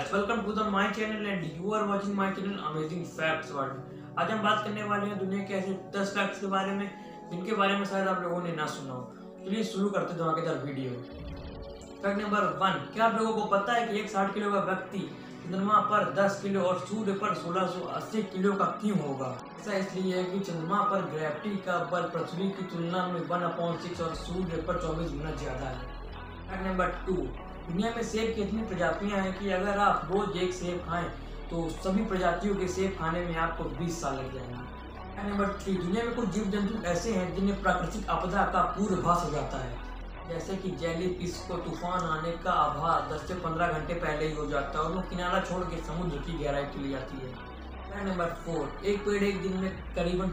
Guys, welcome to the my channel and you are watching my channel amazing facts world. आज हम बात करने वाले हैं दुनिया के ऐसे 10 फैक्ट्स के बारे में जिनके बारे में शायद आप लोगों ने ना सुना हो। चलिए शुरू करते हैं धमाकेदार वीडियो। फैक्ट नंबर 1, क्या आप लोगों को पता है कि एक 60 किलो का व्यक्ति चंद्रमा पर 10 किलो और सूर्य पर 1680 किलो का क्यों होगा? ऐसा इसलिए है कि चंद्रमा पर ग्रेविटी का बल पृथ्वी की तुलना में 1/6 और सूर्य पर 24 गुना ज्यादा है। फैक्ट नंबर 2, दुनिया में सेब की इतनी प्रजातियां हैं कि अगर आप रोज एक सेब खाएं तो सभी प्रजातियों के सेब खाने में आपको 20 साल लग जाएंगे। फैक्ट नंबर 3, दुनिया में कुछ जीव जंतु ऐसे हैं जिन्हें प्राकृतिक आपदा का पूर्वाभास हो जाता है, जैसे कि जेलीफिश को तूफान आने का आभास 10 से 15 घंटे पहले ही हो जाता है और वो किनारा छोड़ के समुद्र की गहराई चली जाती है। फैक्ट नंबर 4, एक पेड़ एक दिन में करीबन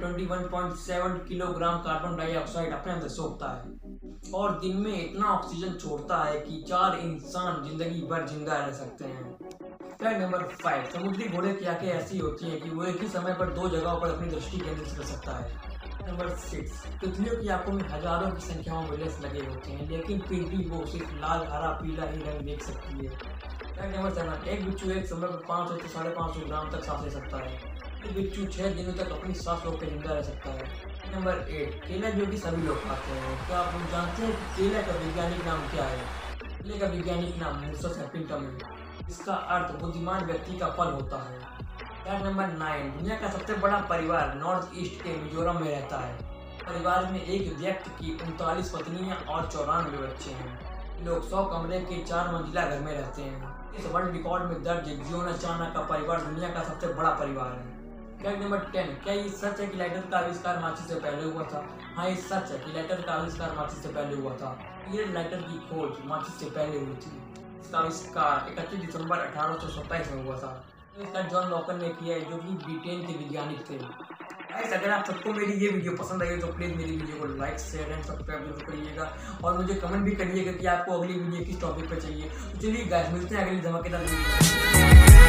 21.7 किलोग्राम कार्बन डाइऑक्साइड अपने अंदर सोखता है और दिन में इतना ऑक्सीजन छोड़ता है कि 4 इंसान जिंदगी भर जिंदा रह सकते हैं। फैक्ट नंबर 5, समुद्री घोड़े की आंखें ऐसी होती हैं कि वो एक ही समय पर 2 जगहों पर अपनी दृष्टि केंद्रित कर सकता है। नंबर 6, तितलियों की आंखों में हजारों की संख्या में लेंस लगे होते हैं, लेकिन फिर भी वो सिर्फ लाल, हरा, पीला ही रंग देख सकती है। फैक्ट नंबर 7, एक बिच्छू एक समय पर 500 से 550 ग्राम तक सांस ले सकता है। एक बिच्छू 6 दिनों तक अपनी सांस रोक कर जिंदा रह सकता है। नंबर 8, केला जो कि सभी लोग खाते हैं। क्या आप लोग जानते हैं कि केला का वैज्ञानिक नाम क्या है? केले का वैज्ञानिक नाम मुसस हैपिंटम है। इसका अर्थ बुद्धिमान व्यक्ति का फल होता है। फैक्ट नंबर 9, दुनिया का सबसे बड़ा परिवार नॉर्थ ईस्ट के मिजोरम में रहता है। परिवार में एक व्यक्ति की 39 पत्नियां और 94 बच्चे हैं। लोग 100 कमरे के 4 मंजिला घर में रहते हैं। इस वर्ल्ड रिकॉर्ड में दर्ज जियोना चाना का परिवार दुनिया का सबसे बड़ा परिवार है। फैक्ट नंबर 10, क्या ये सच है कि लाइटर का आविष्कार माचिस से पहले हुआ था? हाँ, ये सच है कि लाइटर का आविष्कार माचिस से पहले हुआ था। ये लाइटर की खोज माचिस से पहले हुई थी। इसका आविष्कार 31 दिसंबर 1827 में हुआ था। इसका जॉन लॉकर ने किया है, जो कि ब्रिटेन के वैज्ञानिक थे। गाइस, अगर आप सबको मेरी ये वीडियो पसंद आई तो प्लीज़ मेरी वीडियो को लाइक, शेयर एंड सब्सक्राइब जरूर करिएगा और मुझे कमेंट भी करिएगा कि आपको अगली वीडियो किस टॉपिक पर चाहिए। तो चलिए गाइस, मिलते हैं अगली धमाकेदार वीडियो में।